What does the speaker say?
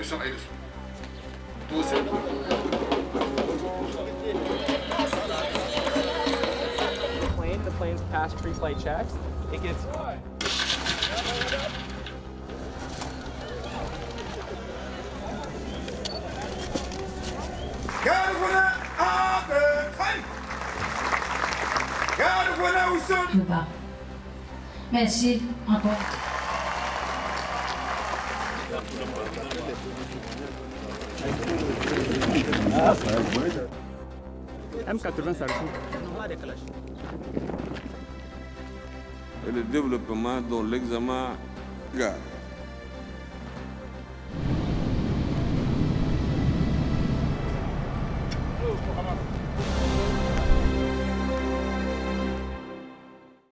son aide. Tout simplement. The planes pass pre-flight checks. It gets. Merci encore. M80 ça ressemble. Et le développement dans l'examen.